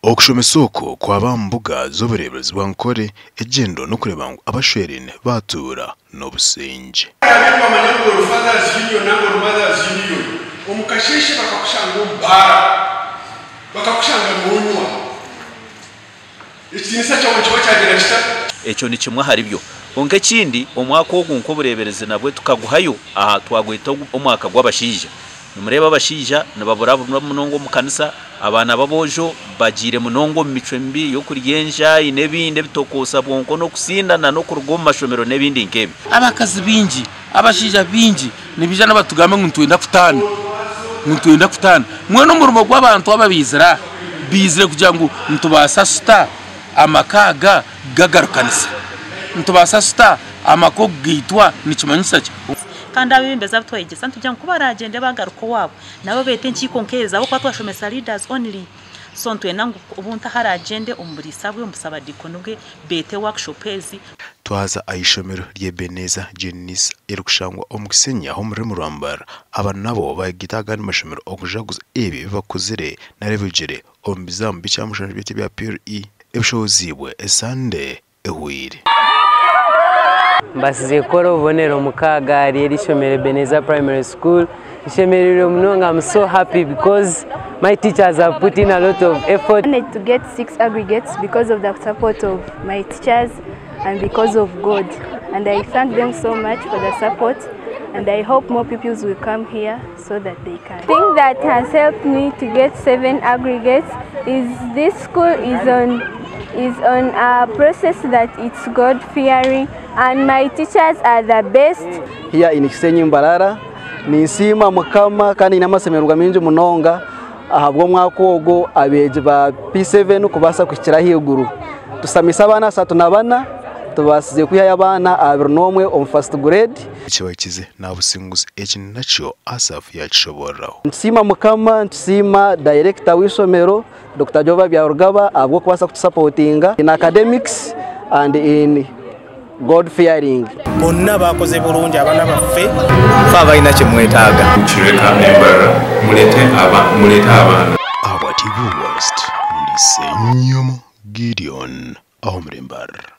okushomesa oko kwaba mbuga z'obureebezi bwa Ankore egendo no kureba ngo abashwerine batura n'obusenje omukasheshe bakakushanga ombara bakakushanga munywa ikinisa cyo kiba cyagera kita ekyo ni kimwe hari byo onke ekindi omwaka ogwo nkoburebereze nabwe tukaguhayo aha twagweta omwaka gw'abashija numureba abashija nababura munongo mu kanisa abana babojo bagire munongo mu mico mbi yo kuryenja inebinde bitokosa bwonko no kusindana no kurugoma mashomero nebindi nkebe abakazi bingi abashija bingi nibijana batugame ntuenda kutana mwana umurumo gw'abantu ababizira bizire kugira ngo ntubasa sta amakaga gagarukanisa ntubasa sta amako gitwa nikimanyisa cyo kandi abebembezi twayigeza ntujya ngo baragende bagaruko wabo nabo bete nkikonkeza abo kwa twashomesa leaders only so ntwena ubunta haragende umurisabwe umusaba dikonubwe bete workshopers twaza ayishomero ry'Ebeneza Genis erukushangwa omukusenya ho muri Murambara aba nabo bagitagana mashomero okujaguza ebi bakuzire na revugere ombizambi cyamushanje bite bya PRE ebishozibwe esande ehwire mbasize koro ubonero mukagari erishomero Ebeneza Primary School ishomero munonga. I'm so happy because my teachers have put in a lot of effort. I wanted to get 6 aggregates because of the support of my teachers and because of God, and I thank them so much for the support, and I hope more pupils will come here so that they can. The thing that has helped me to get 7 aggregates is this school is on a process that it's God-fearing, and my teachers are the best. Here in MBARARA nisima mukama kandi inamasemerwa minje munonga ahabwo mwakogo abeje ba P7 kubasa kukira higuru tusamisa abana satunabana tubasize kuya abana abironomwe on first grade kibakize nabusinguzi ekin nacho asaf yacishoboraho nsima mukama nsima director w'isomero Dr. Jova Byarugaba abwo kubasa kutusupportinga in academics and in God fearing. Bonna bakoze bulungi abana baffe faba ina kimwetaga kireka MBARARA mulete abana abati worst ndisenyomo Gideon aho muri MBARARA.